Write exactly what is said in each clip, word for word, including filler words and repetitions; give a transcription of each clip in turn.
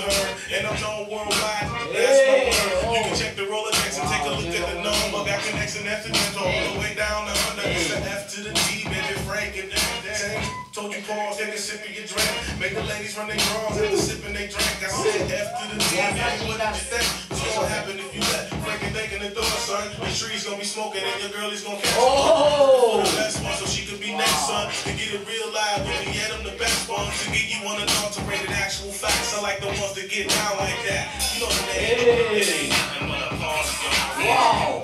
heard, and I'm known worldwide. That's my word. You can check the Rolodex and take a look at the number. Got connection accidental all the way down to under. It's the F to the D, baby Frank and then told you pause, take a sip of your drink. Make the ladies run their drawers after sipping they drink. I said F to the D, baby, what did you think? What's gonna happen if you let Frank and think in the door, son? The tree's gonna be smoking and your girl is gonna catch oh. the best one so she could be next, son. To get it real live, we get them the best ones. To get you unadulterated actual facts. I like the ones that get down like that. You know the name. Hey. It ain't nothing but a pause. Wow.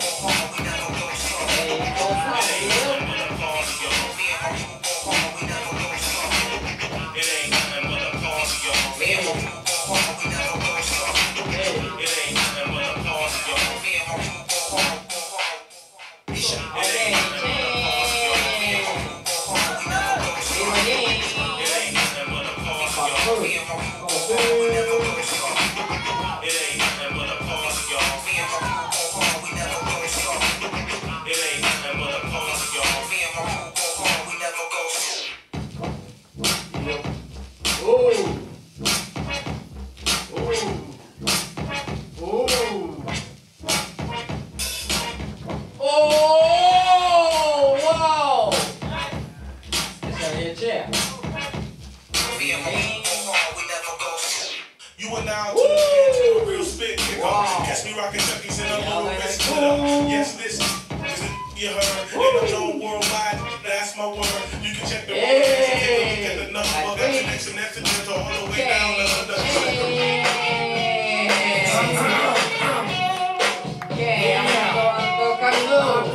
You are now to the a real spit kicker. Wow. Catch me rocking Chucky's in a little wrist glitter. Yes, this is it you heard. And I'm known worldwide, that's my word. You can check the hey. Road and take a look at the number. Got connection accidental all the way down to the Okay, I'm gonna go on the cartoon.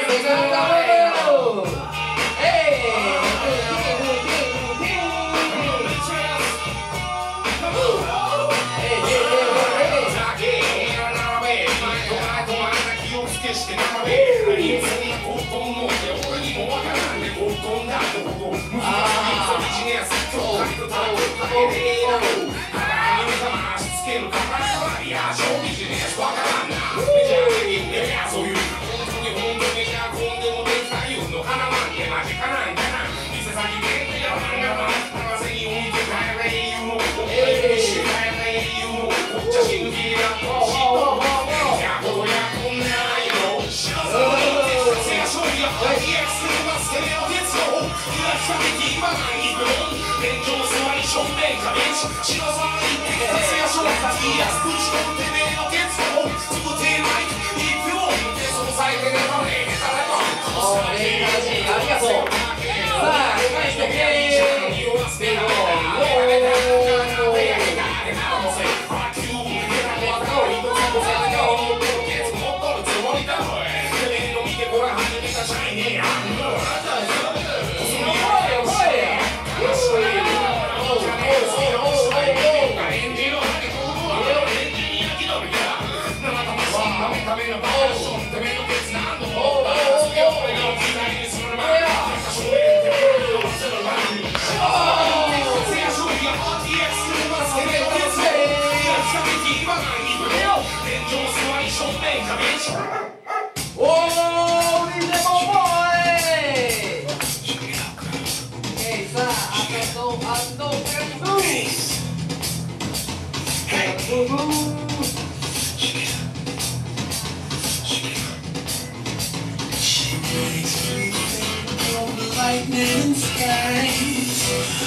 Lightning skies.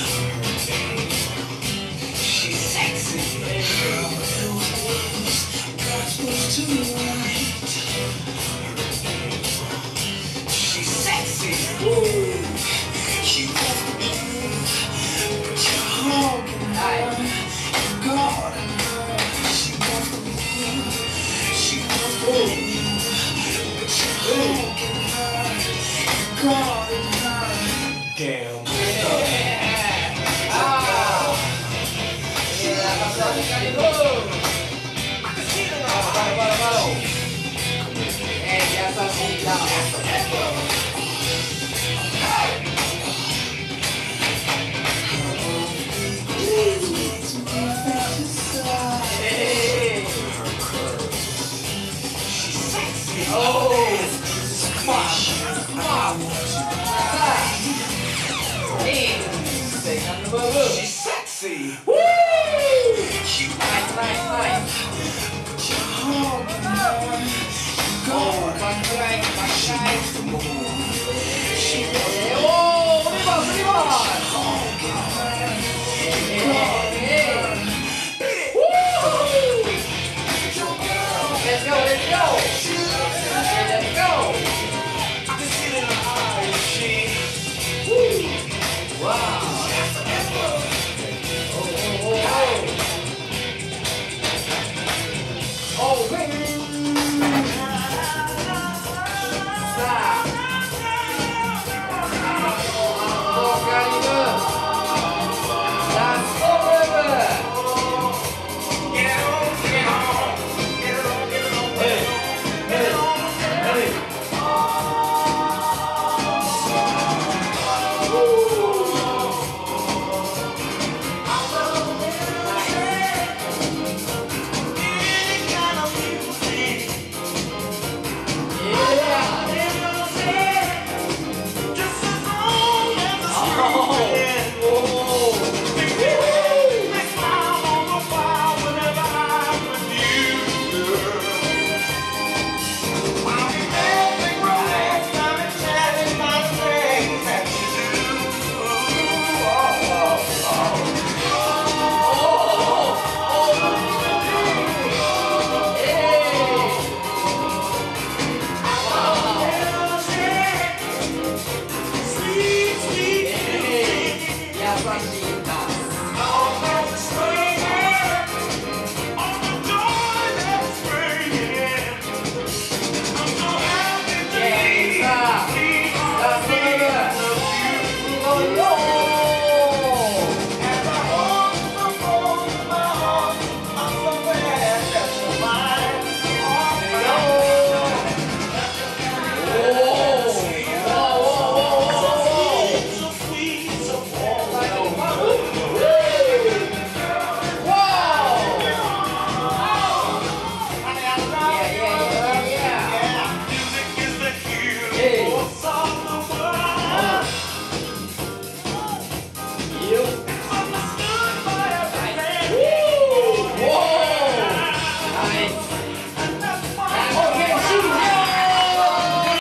She's sexy. God's was to the right. She's sexy. Ooh. She wants to move, but you're hogging her. You're guarding her. She wants to move. She wants to move, but you're hogging her. You're guarding her. Damn. Yeah. Ah. Yeah, that's how you gotta go. I can see the love. Hey, yes, I see that.